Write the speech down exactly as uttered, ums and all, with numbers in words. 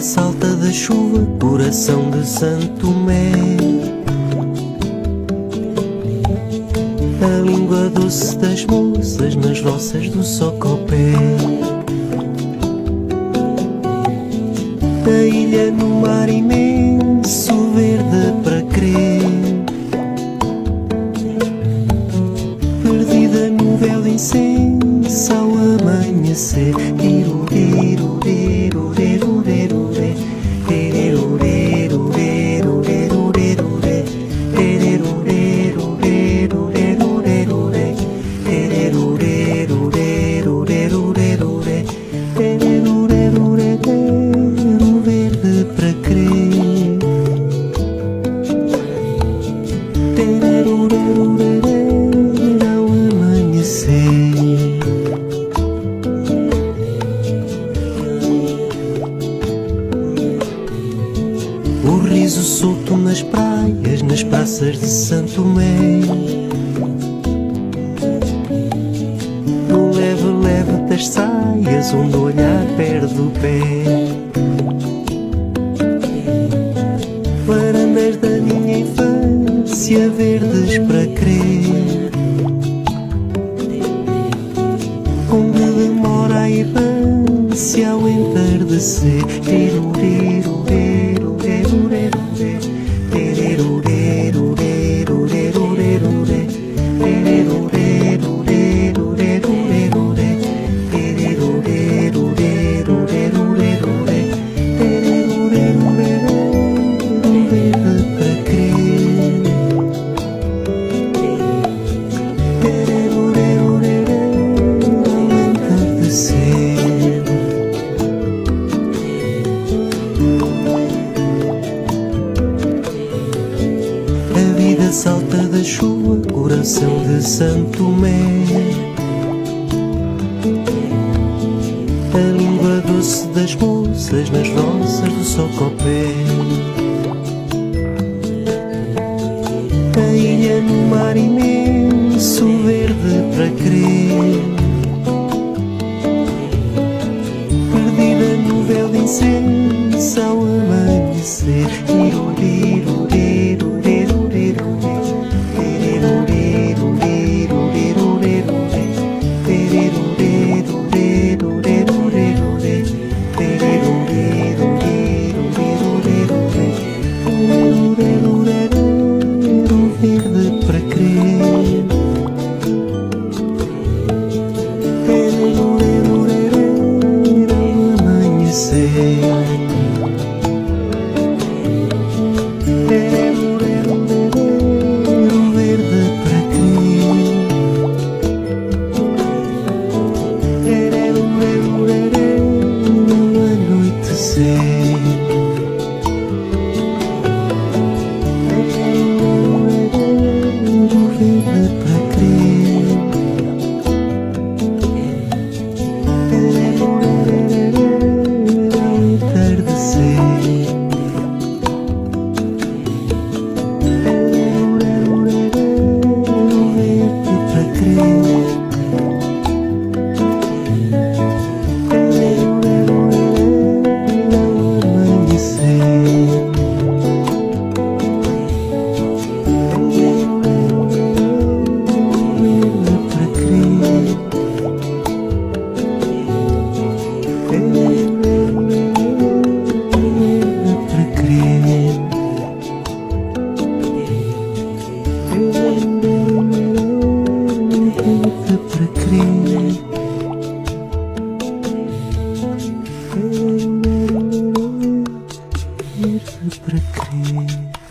vida salta da chuva, coração de Santo Tomé. A língua doce das moças nas roças do Socopé. A ilha no mar imenso, verde para crer, perdida num véu de incenso ao amanhecer. Ao amanhecer, o riso solto nas praias, nas praças de Santo Tomé. No leve, leve das saias, onde o olhar perde o pé. Varandas da minha infância, verdes para crer, onde demora a errância ao entardecer. A vida salta da chuva, coração de Santo Tomé. A língua doce das moças nas roças do Socopé. A ilha no mar imenso, verde para crer, perdida no véu de incenso ao amanhecer. Verde para crer, ao amanhecer. Para crer, para crer.